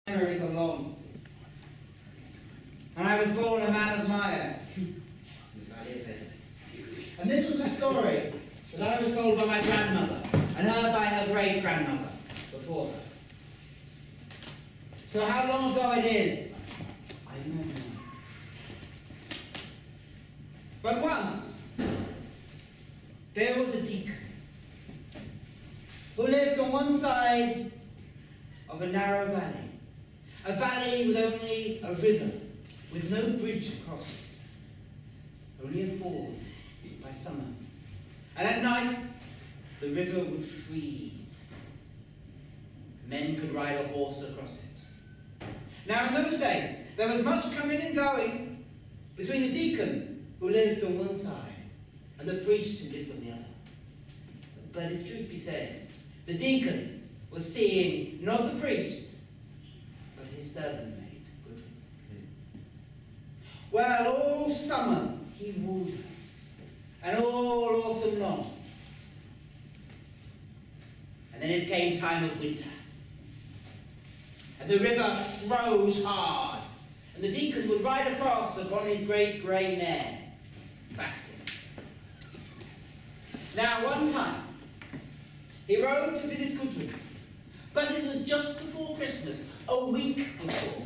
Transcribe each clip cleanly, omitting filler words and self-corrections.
Memories are long. And I was born a man of mire. And this was a story that I was told by my grandmother, and heard by her great-grandmother before her. So how long ago it is, I don't know. But once, there was a deacon who lived on one side of a narrow valley with only a river, with no bridge across it, only a ford by summer. And at night, the river would freeze. Men could ride a horse across it. Now in those days, there was much coming and going between the deacon who lived on one side and the priest who lived on the other. But if truth be said, the deacon was seeing not the priest, but his servant maid, Gudrun. Well, all summer he wooed her, and all autumn long. And then it came time of winter, and the river froze hard, and the deacon would ride across upon his great grey mare, Vaxin. Now, one time, he rode to visit Gudrun, but it was just before Christmas, a week before.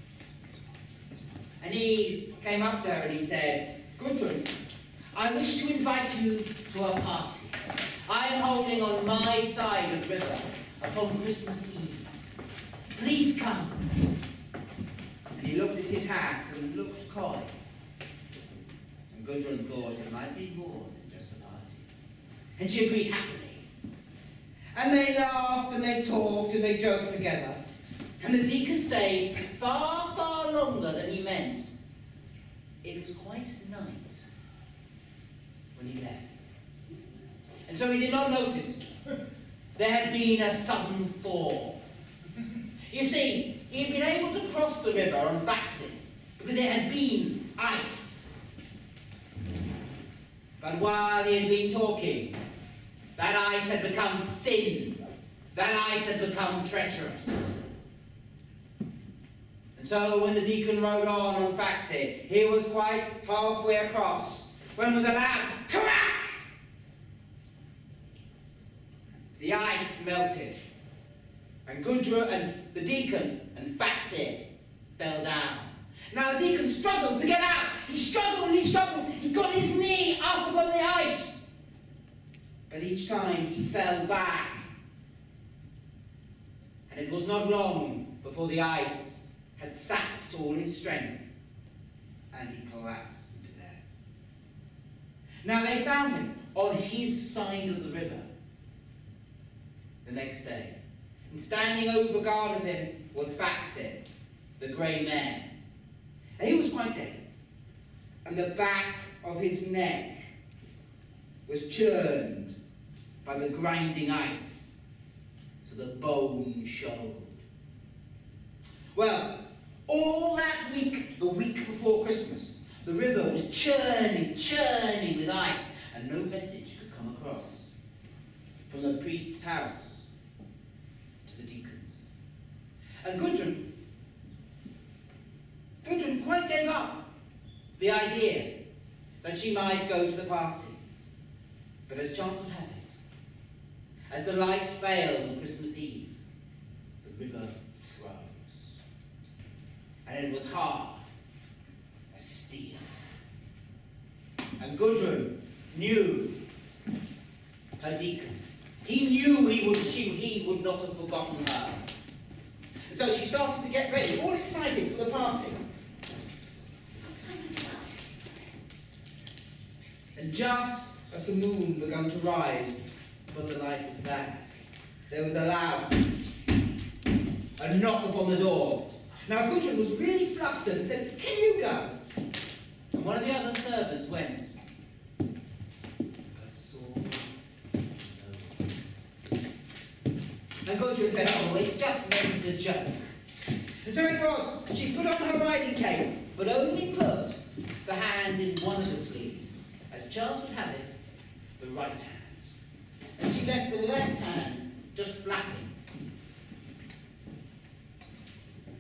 And he came up to her and he said, "Gudrun, I wish to invite you to a party. I am holding on my side of the river upon Christmas Eve. Please come." And he looked at his hat and looked coy. And Gudrun thought it might be more than just a party. And she agreed happily. And they laughed and they talked and they joked together. And the deacon stayed far, far longer than he meant. It was quite night when he left. And so he did not notice there had been a sudden thaw. You see, he had been able to cross the river on Vaxin because it had been ice. But while he had been talking, that ice had become thin. That ice had become treacherous. And so when the deacon rode on Vaxin, he was quite halfway across, when with a loud crack, the ice melted, and Gudrun and the deacon and Vaxin fell down. Now the deacon struggled to get out. He struggled and he struggled. He got his knee out upon the ice. But each time he fell back. And it was not long before the ice had sapped all his strength and he collapsed into death. Now they found him on his side of the river the next day. And standing over guard of him was Vaxin, the grey mare. And he was quite dead. And the back of his neck was churned by the grinding ice, so the bone showed. Well, all that week, the week before Christmas, the river was churning with ice, and no message could come across from the priest's house to the deacon's. And Gudrun quite gave up the idea that she might go to the party. But as chance would have it, as the light failed on Christmas Eve, the river froze. And it was hard as steel. And Gudrun knew her deacon. He knew he would not have forgotten her. And so she started to get ready, all excited for the party. And just as the moon began to rise, but the light was back, there was a knock upon the door. Now Gudrun was really flustered and said, "Can you go?" And one of the other servants went. But saw no one. And Gudrun said, "Oh, it's just meant as a joke." And so it was. She put on her riding cape, but only put the hand in one of the sleeves. As chance would have it, the right hand. And she left the left hand just flapping.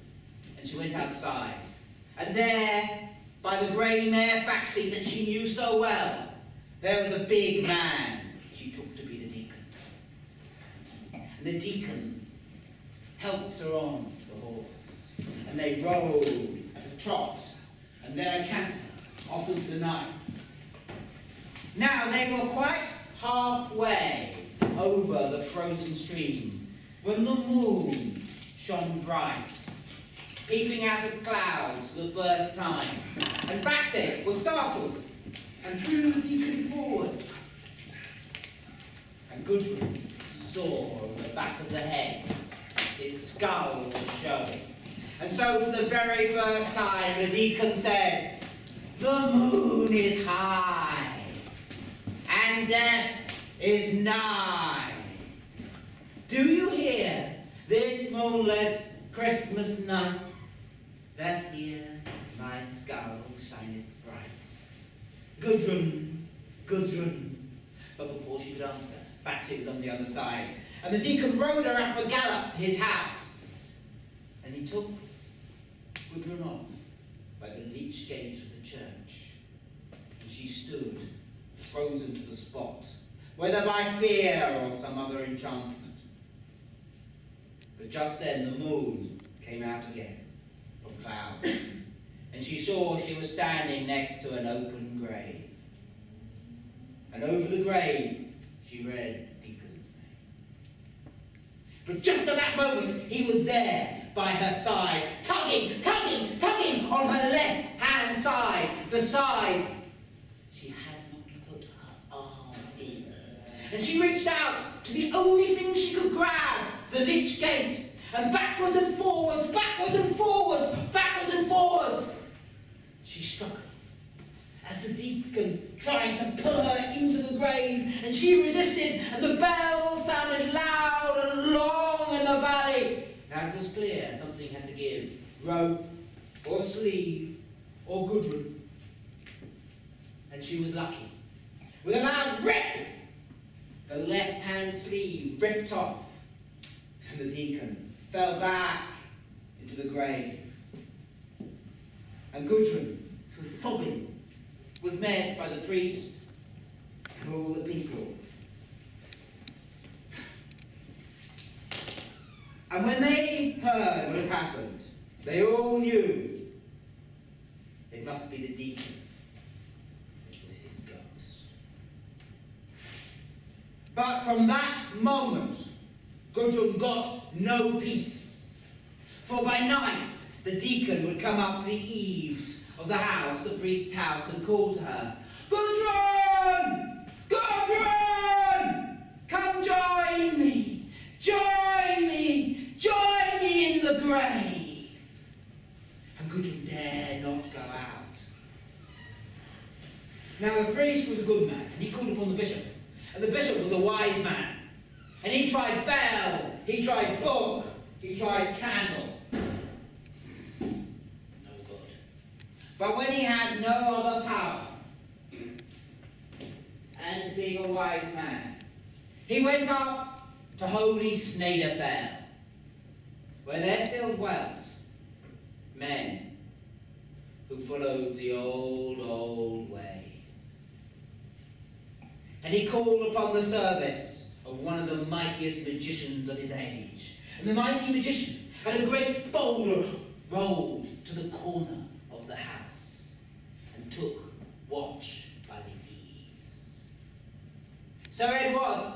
and she went outside. And there, by the grey mare Faxi that she knew so well, there was a big man she took to be the deacon. And the deacon helped her on the horse, and they rode at a trot, and then a canter, off into the nights. Now they were quite halfway over the frozen stream when the moon shone bright, peeping out of clouds for the first time. And Faxi was startled and threw the deacon forward. And Gudrun saw on the back of the head his skull was showing. And so for the very first time the deacon said, "The moon is high, and death is nigh. Do you hear this moonlit Christmas night, that here my skull shineth bright? Gudrun, Gudrun." But before she could answer, Faxi was on the other side, and the deacon rode her up a gallop to his house. And he took Gudrun off by the leech gate of the church, and she stood frozen to the spot, whether by fear or some other enchantment. But just then the moon came out again from clouds, and she saw she was standing next to an open grave. And over the grave she read the deacon's name. But just at that moment he was there by her side, tugging, tugging, tugging on her left-hand side, the side she had not put her arm in. And she reached out to the only thing she could grab, the lich gate, and backwards and forwards, backwards and forwards, backwards and forwards. She struggled as the deacon tried to pull her into the grave, and she resisted, and the bell sounded loud and long in the valley. Now it was clear something had to give, rope or sleeve or Gudrun. And she was lucky. With a loud rip, the left-hand sleeve ripped off, and the deacon fell back into the grave. And Gudrun, who was sobbing, was met by the priest and all the people. And when they heard what had happened, they all knew it must be the deacon. It was his ghost. But from that moment, Gudrun got no peace. For by night, the deacon would come up to the eaves of the house, the priest's house, and call to her, "Gudrun! Gudrun! Come join me! Join me! Join me in the grave!" And Gudrun dared not go out. Now the priest was a good man, and he called upon the bishop. And the bishop was a wise man. And he tried bell, he tried book, he tried candle. No good. But when he had no other power, and being a wise man, he went up to holy Snæderfell, where there still dwelt men who followed the old ways. And he called upon the service of one of the mightiest magicians of his age. And the mighty magician had a great boulder rolled to the corner of the house and took watch by the eaves. So it was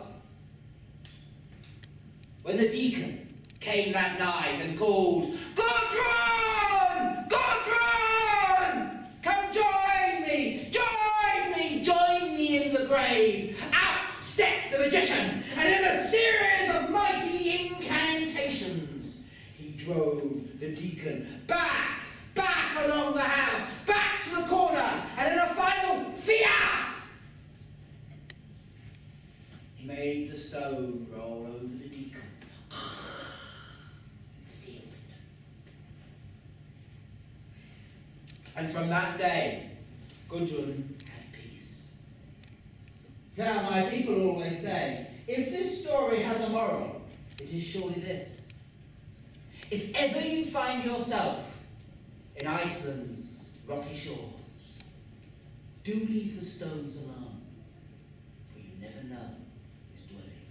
when the deacon came that night and called, "Gudrun! Gudrun! Come join me! Join me! Join me in the grave!" Out stepped the magician, and in a series of mighty incantations, he drove the deacon back along the house, back to the corner, and in a final fiat, he made the stone roll over the deacon and sealed it. And from that day, Gudrun had peace. Now, my people always say, if this story has a moral, it is surely this. If ever you find yourself in Iceland's rocky shores. Do leave the stones alone, for you never know who's dwelling.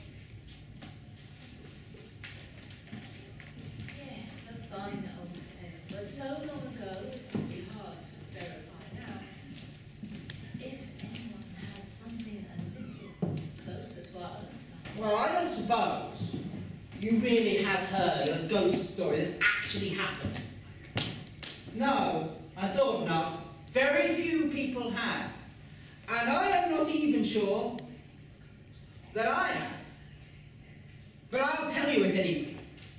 Yes, a fine old tale, but so long ago it would be hard to verify now. If anyone has something a little closer to our own time. Well, I don't suppose you really have heard of a ghost story that's actually happened. No, I thought not. Very few people have. And I am not even sure that I have. But I'll tell you it anyway.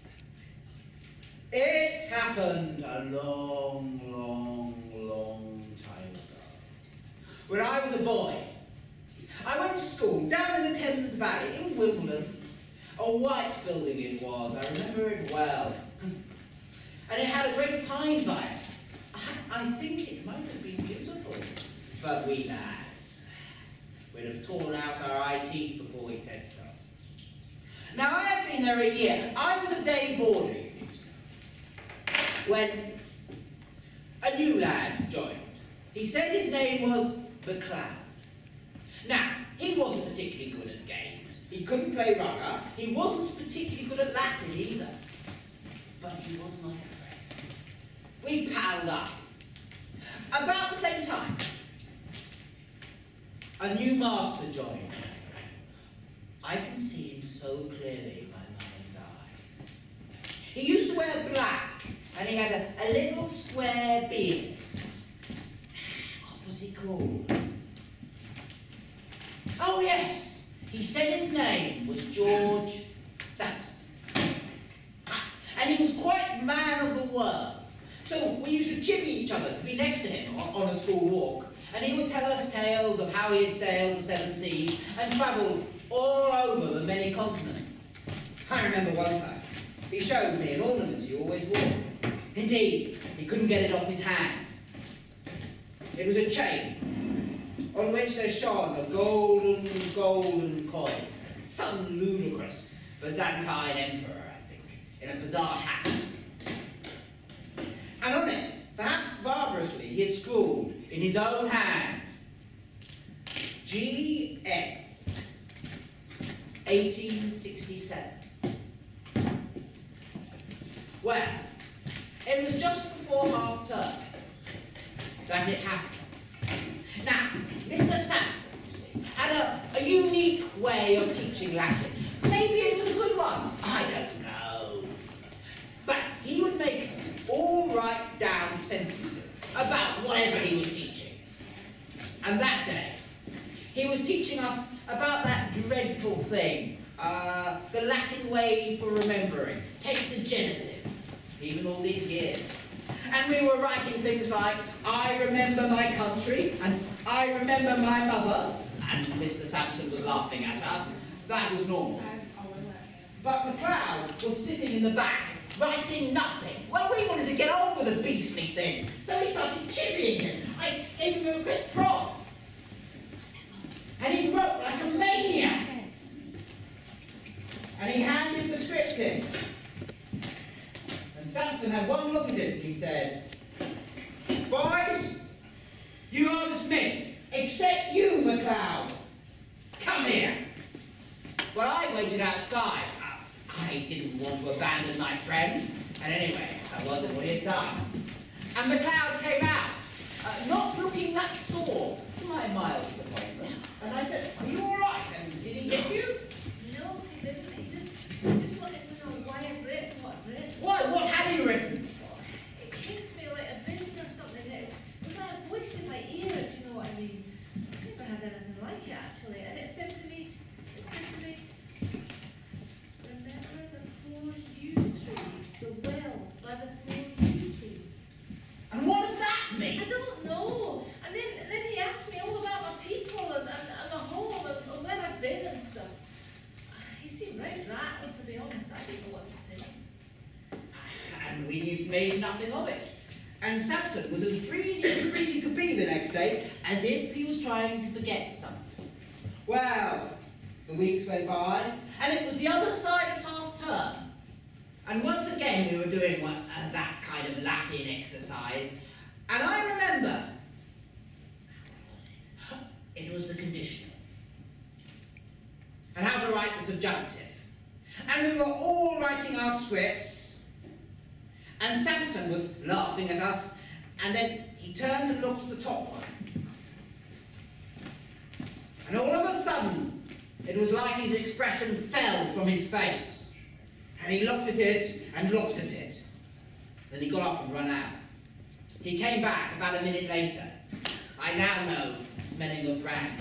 It happened a long, long, long time ago. When I was a boy, I went to school down in the Thames Valley in Wimbledon. A white building it was, I remember it well. And it had a great pine by it. I think it might have been beautiful. But we lads, we'd have torn out our eye teeth before we said so. Now, I had been there a year. I was a day boarder, you need to know, when a new lad joined. He said his name was McLeod. Now, he wasn't particularly good at games. He couldn't play rugger. He wasn't particularly good at Latin either. But he was my friend. We palled up. About the same time, a new master joined. I can see him so clearly in my mind's eye. He used to wear black, and he had a little square beard. What was he called? Oh yes! He said his name was George Sampson. And he was quite man of the world. So we used to chivvy each other to be next to him on a school walk. And he would tell us tales of how he had sailed the seven seas and travelled all over the many continents. I remember one time, he showed me an ornament he always wore. Indeed, he couldn't get it off his hand. It was a chain on which there shone a golden coin. Some ludicrous Byzantine emperor, I think, in a bizarre hat. And on it, perhaps barbarously, he had scrawled in his own hand, G.S. 1867. Well, it was just before half-term that it happened. Now, Mr. Sampson, you see, had a unique way of teaching Latin. Maybe it was a good one, I don't know. But he would make us all write down sentences about whatever he was teaching. And that day, he was teaching us about that dreadful thing, the Latin way for remembering. Takes the genitive, even all these years. And we were writing things like, I remember my country, and I remember my mother, and Mr. Sampson was laughing at us. That was normal. But McLeod was sitting in the back, writing nothing. Well, we wanted to get on with the beastly thing, so we started chivvying him. I gave him a quick prod. And he wrote like a maniac. And he handed the script in. And Sampson had one look at it and he said, boys, you are dismissed, except you, McLeod. Come here. Well, I waited outside. I didn't want to abandon my friend. And anyway, I wondered what he had done. And McLeod came out, not looking that sore, to my mild disappointment. And I said, are you all right? And did he hit you? No, he didn't. He just wanted to know why I'd written what I'd written. What had you written? It came to me like a vision or something. It was like a voice in my ear, if you know what I mean. I've never had anything like it, actually. And it said to me, remember the 4 yew trees, the well by the 4 yew trees. And what does that mean? I don't know. And then he asked me all about my people and the home and where I've been and stuff. He seemed right rattled, to be honest. I didn't know what to say. And we made nothing of it. And Sampson was as breezy could be the next day, as if he was trying to forget something. Well, the weeks went by, and it was the other side of half-term. And once again we were doing that kind kind of Latin exercise, and I remember, what was it? It was the conditional. And how to write the subjunctive. And we were all writing our scripts, and Samson was laughing at us, and then he turned and looked at the top one. And all of a sudden, it was like his expression fell from his face. And he looked at it and looked at it. Then he got up and ran out. He came back about a minute later. I now know, smelling of brandy.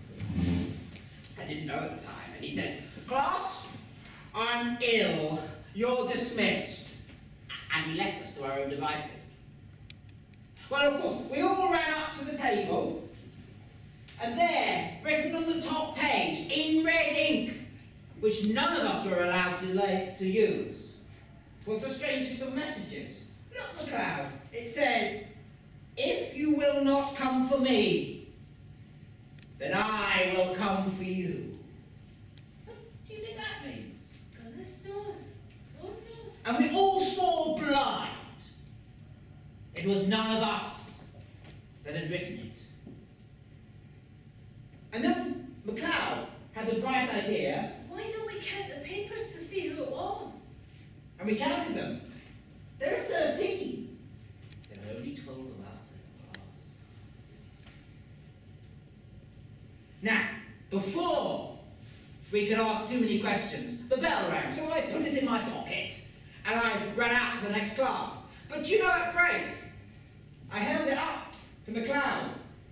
I didn't know at the time. And he said, "Class, I'm ill. You're dismissed." And he left us to our own devices. Well, of course, we all ran up to the table. And there, written on the top page, in red ink, which none of us were allowed to use, was the strangest of messages. Look, MacLeod. It says, "If you will not come for me, then I will come for you." What do you think that means? Goodness knows. Lord knows. And we all swore blind. It was none of us that had written it. And then MacLeod had the bright idea. Why don't we count the papers to see who it was? And we counted them. There are 13. There are only 12 of us in the class. Now, before we could ask too many questions, the bell rang, so I put it in my pocket and I ran out to the next class. But you know, at break, I held it up to MacLeod.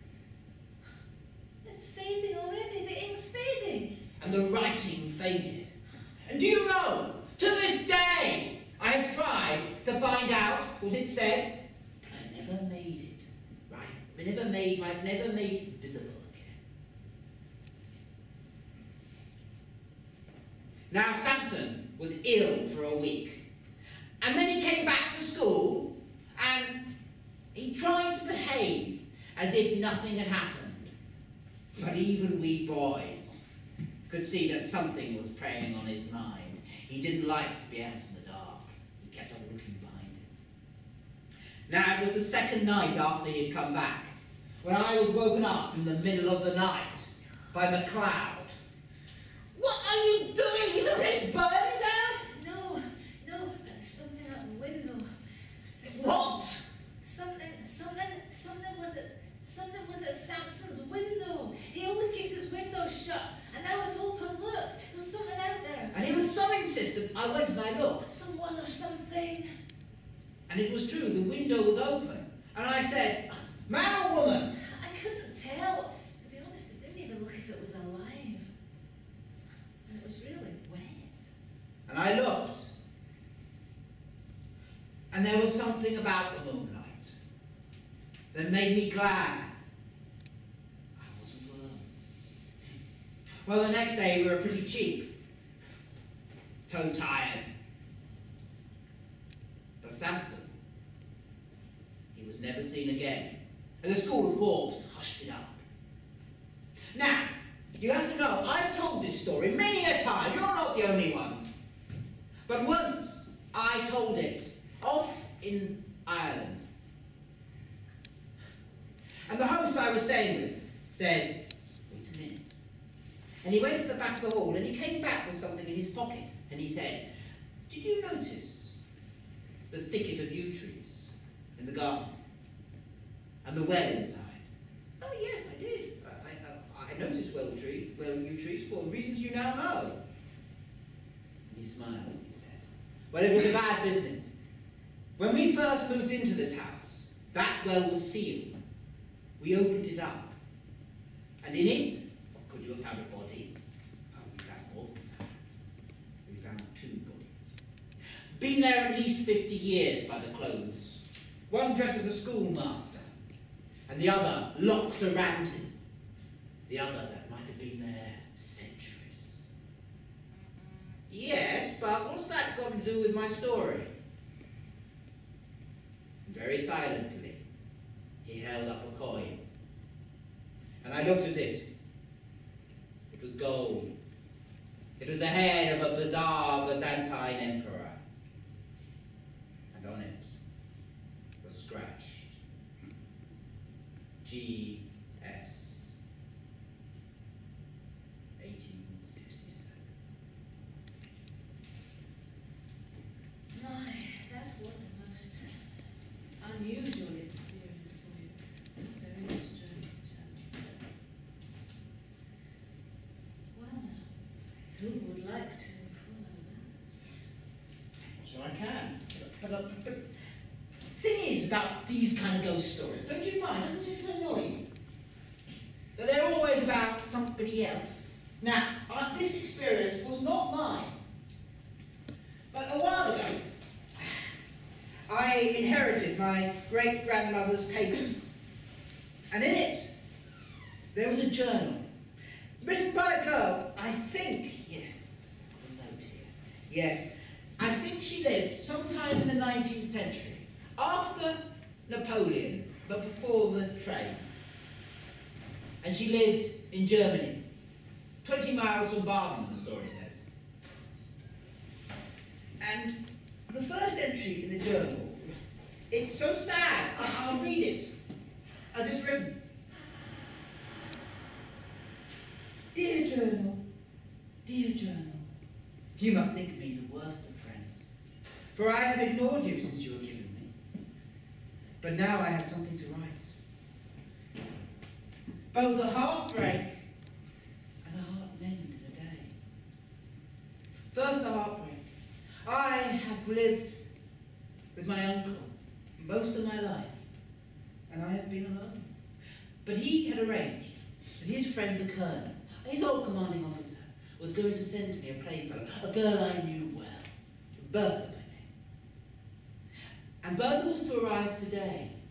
It's fading already. The ink's fading. And the writing faded. And do you know, to this day, I have tried to find out what it said, but I never made it right. I've never made it visible again. Now, Samson was ill for a week. And then he came back to school, and he tried to behave as if nothing had happened. But even we boys could see that something was preying on his mind. He didn't like to be out in the dark. He kept on looking behind him. Now, it was the second night after he had come back, when I was woken up in the middle of the night by MacLeod. "What are you doing? Is the place burning down?" No, there's something out the window. What? Something was at Samson's window. He always keeps his window shut, and now it's open. Look, there was something out there. And he was so insistent, I went and I looked. Someone or something. And it was true, the window was open. And I said, "Man or woman?" I couldn't tell. To be honest, it didn't even look if it was alive. And it was really wet. And I looked. And there was something about the moonlight that made me glad I wasn't alone. Well, the next day we were pretty cheap, toe-tired. But Samson, he was never seen again. And the school, of course, hushed it up. Now, you have to know, I've told this story many a time. You're not the only ones. But once I told it off in Ireland. And the host I was staying with said, "Wait a minute." And he went to the back of the hall and he came back with something in his pocket. And he said, "Did you notice the thicket of yew trees in the garden? And the well inside?" "Oh, yes, I did. I noticed yew trees for the reasons you now know." And he smiled and he said, "Well, it was a bad business. When we first moved into this house, that well was sealed. We opened it up, and in it, could you have found a body? Oh, we found more than that. We found 2 bodies. Been there at least 50 years by the clothes. One dressed as a schoolmaster, and the other locked around him. The other that might have been there centuries." "Yes, but what's that got to do with my story?" Very silently, he held up a coin. And I looked at it. It was gold. It was the head of a bizarre Byzantine emperor. And on it scratched. G.S. 1867. My, that was a most unusual experience for you. Very strange. Well, who would like to follow that? Sure I can. But the thing is about these kind of ghost stories, don't you find, doesn't it annoying? That they're always about somebody else. Now, this experience was not mine. But a while ago, I inherited my great-grandmother's papers. And in it, there was a journal written by a girl, I think, yes, a note here. Yes, I think she lived sometime in the 19th century, after Napoleon, but before the train. And she lived in Germany, 20 miles from Baden, the story says. And the first entry in the journal, it's so sad, I'll read it, as it's written. Dear journal, you must think me the worst of friends, for I have ignored you since you were given me. But now I have something to write. Both a heartbreak and a heart mend in a day. First the heartbreak. I have lived with my uncle most of my life, and I have been alone. But he had arranged that his friend the colonel, his old commanding officer, was going to send me a playfellow, a girl I knew well, Bertha by name. And Bertha was to arrive today.